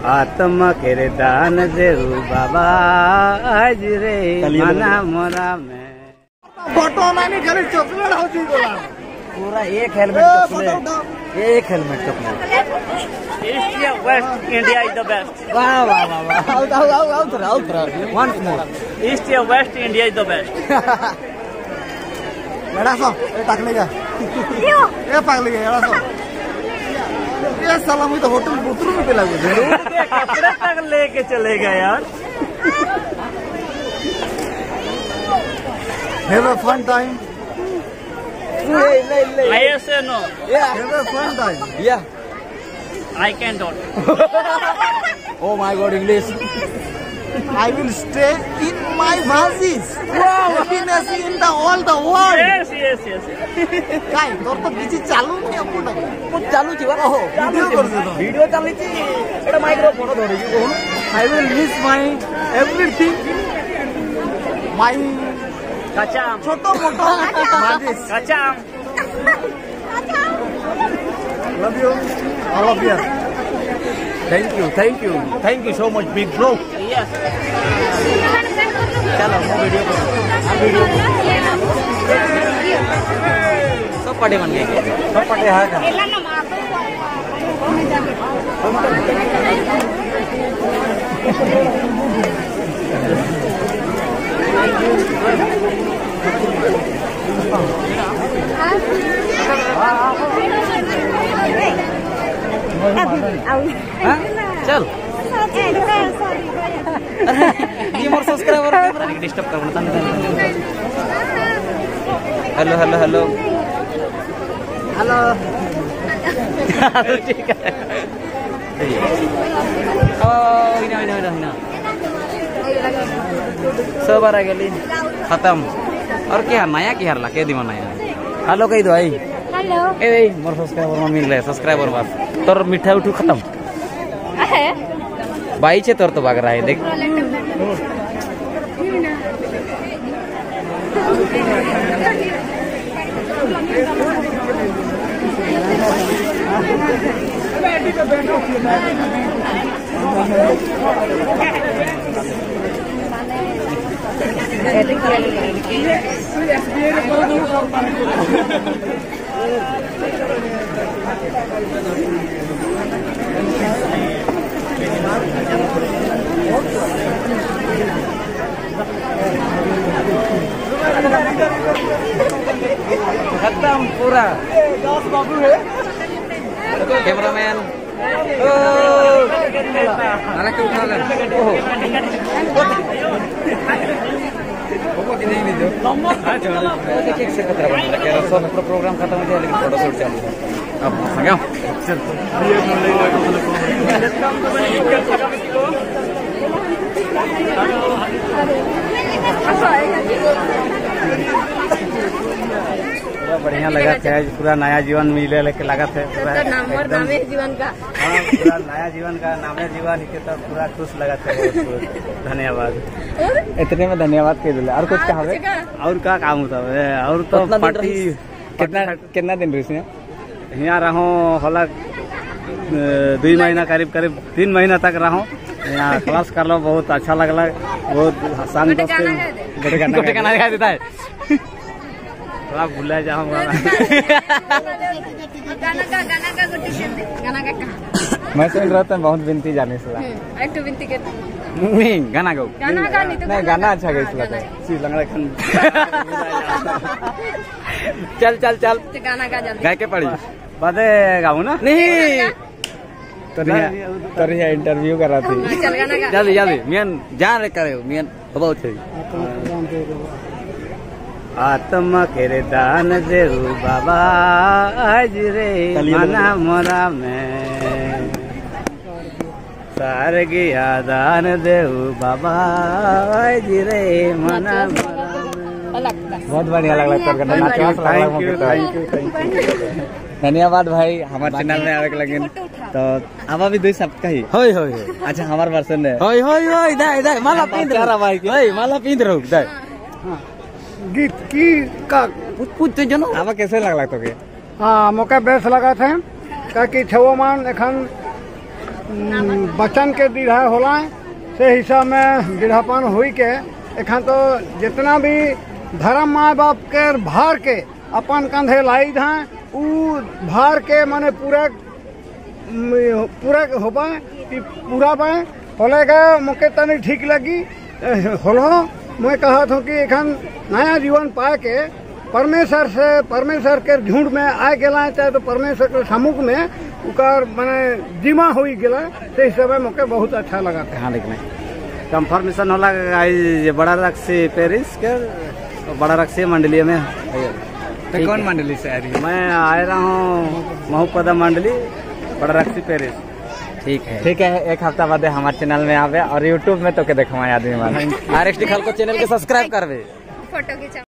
आत्मा के दान देऊ बाबा आज रे मना मोरा में फोटो नहीं खाली चॉकलेट होती गोला पूरा एक हेलमेट चॉकलेट ईस्ट या west India is the best वाह वाह वाह वाह आउट वंस मोर ईस्ट या west India is the best बड़ा सो ये टाकलेगा ये पागलेगा बड़ा सो ये साला मुझे तो होटल बुतरू में पे लागू कपड़े तक लेके चलेगा यार Have a fun time. I say no. Yeah. Have a fun time. Yeah. I cannot. Oh my God, English. I will stay in my basis. Wow. Happiness in the all the world. Yes. काय तोर तो किसी चालू नहीं अपन कुछ चालू छी बा हो वीडियो कर दे तो वीडियो चालू छी एटा माइक्रोफोन धरि छी को I will miss my everything. My Kacang. छोटो मोटो बाजिस Kacang. Love you. All of you. Thank you so much, big bro. Yes. चलो मैं वीडियो करूँ सब पटे बन गए सब पटे है क्या चल ये मोर सब्सक्राइबर कैमरा डिस्टर्ब कर मत हेलो ठीक है ओ इना सब आ गली खत्म और क्या नया की हारला के दिमा नया हेलो कही दो आई हेलो ए मोर सब्सक्राइबर में मिल रहे सब्सक्राइबर बस तोर मिठा उठू खत्म बाई छे तोर तो भाग रहा है देख खत्म पूरा बाबू है कैमरामैन सब प्रोग्राम खत्म हो गया लेकिन फोटो शूट चालू है अब संगा बढ़िया लगा था पूरा नया जीवन मिले लेके लगा था पूरा नामे जीवन का हाँ पूरा नया जीवन का नामे जीवन के तब पूरा खुश लगा था धन्यवाद इतने में धन्यवाद कह दिला और कुछ कहा और क्या काम होता है और तो पार्टी कितना दिन रही यहाँ रहो होला 2 महीना करीब 3 महीना तक रहो यहाँ क्लास कर लो बहुत अच्छा लगला बहुत आसान गाना दिखा देता है थोड़ा भूला जाओ मैं सुन रहा था बहुत विनती जाने से नहीं गाना गाओ नहीं गाना अच्छा गई चल गा के पड़ी बातें गाऊ ना नहीं तोरी इंटरव्यू करा थी जल्दी मियन जान करे मियन बहुत है आत्मा के दान देऊ बाबा आज रे मना मोरा में सारगिया दान देऊ बाबा आज रे मना मोरा में बहुत बढ़िया लगला थैंक यू धन्यवाद भाई हमारे चैनल में आवे के लगे तो अब अभी 2 शब्द कही होय अच्छा हमार वर्षन है होय इधर माला पिंद रहा भाई माला पिंद रहो इधर गीत की का पूछ जनो अब कैसे लगला तो के हाँ मोके बेस लगा थे कि छवो मान एखन बचन के दीढ़ा होला से हिसाब में दीढ़ापन हुई के एखन तो जितना भी धर्म माँ बाप के भार के अपन कंधे लाई हैं उ भार के माने पूरा हो पाए कि पूरा पाए होलेगा मुके तनी ठीक लगी होलो मैं कहा था कि एखन नया जीवन पाए के परमेश्वर के झुंड में आ गया चाहे तो परमेश्वर के सम्मुख में उकार माने जिमा हुई गया से समय मुके बहुत अच्छा लगा था। हाँ लेकिन कंफर्मेशन होला ये बड़ा रक्सी पेरिस के बड़ा रक्सी मंडली में। तो कौन मंडली से आ रही है? मैं आ रहा हूँ महुपदा मंडली बड़ा रक्सी पेरिस। ठीक है एक हफ्ता बाद हमारे चैनल में आवे और यूट्यूब में तो के देखो आदमी RXT खलको चैनल के सब्सक्राइब करवे। फोटो खींचा।